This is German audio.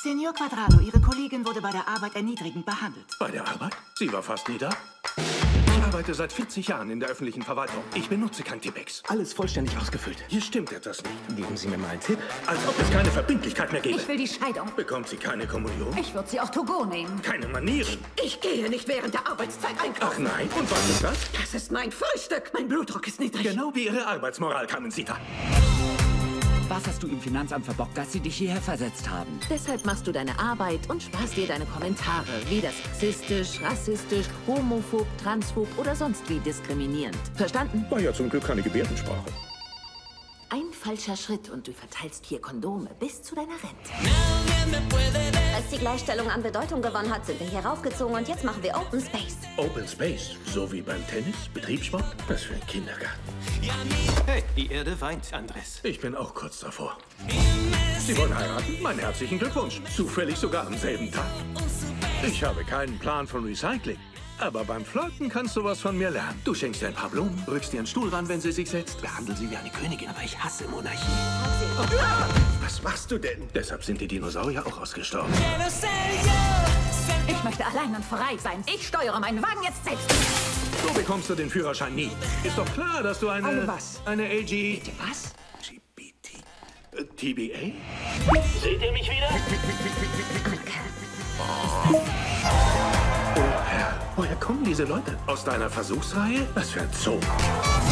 Senor Quadrado, Ihre Kollegin wurde bei der Arbeit erniedrigend behandelt. Bei der Arbeit? Sie war fast nie da. Ich arbeite seit 40 Jahren in der öffentlichen Verwaltung. Ich benutze kein Tippex. Alles vollständig ausgefüllt. Hier stimmt etwas nicht. Geben Sie mir mal einen Tipp. Als ob es keine Verbindlichkeit mehr gäbe. Ich will die Scheidung. Bekommt sie keine Kommunion? Ich würde sie auch to go nehmen. Keine Manieren? Ich gehe nicht während der Arbeitszeit Ach einkaufen. nein, und was ist das? Das ist mein Frühstück. Mein Blutdruck ist niedrig. Genau wie Ihre Arbeitsmoral, Carmencita. Was hast du im Finanzamt verbockt, dass sie dich hierher versetzt haben? Deshalb machst du deine Arbeit und sparst dir deine Kommentare, weder sexistisch, rassistisch, homophob, transphob oder sonst wie diskriminierend. Verstanden? War ja zum Glück keine Gebärdensprache. Ein falscher Schritt und du verteilst hier Kondome bis zu deiner Rente. Als die Gleichstellung an Bedeutung gewonnen hat, sind wir hier raufgezogen und jetzt machen wir Open Space. Open Space, so wie beim Tennis, Betriebssport? Was für ein Kindergarten. Hey, die Erde weint, Andres. Ich bin auch kurz davor. Sie wollen heiraten? Meinen herzlichen Glückwunsch. Zufällig sogar am selben Tag. Ich habe keinen Plan von Recycling. Aber beim Flirten kannst du was von mir lernen. Du schenkst ihr ein paar Blumen, rückst ihr einen Stuhl ran, wenn sie sich setzt. Behandel sie wie eine Königin, aber ich hasse Monarchie. Was machst du denn? Deshalb sind die Dinosaurier auch ausgestorben. Ich möchte allein und frei sein. Ich steuere meinen Wagen jetzt selbst. So bekommst du den Führerschein nie. Ist doch klar, dass du Eine was? Eine AG... Bitte was? LGBT? TBA? Seht ihr mich wieder? Oh Herr, woher kommen diese Leute? Aus deiner Versuchsreihe? Was für ein Zoo.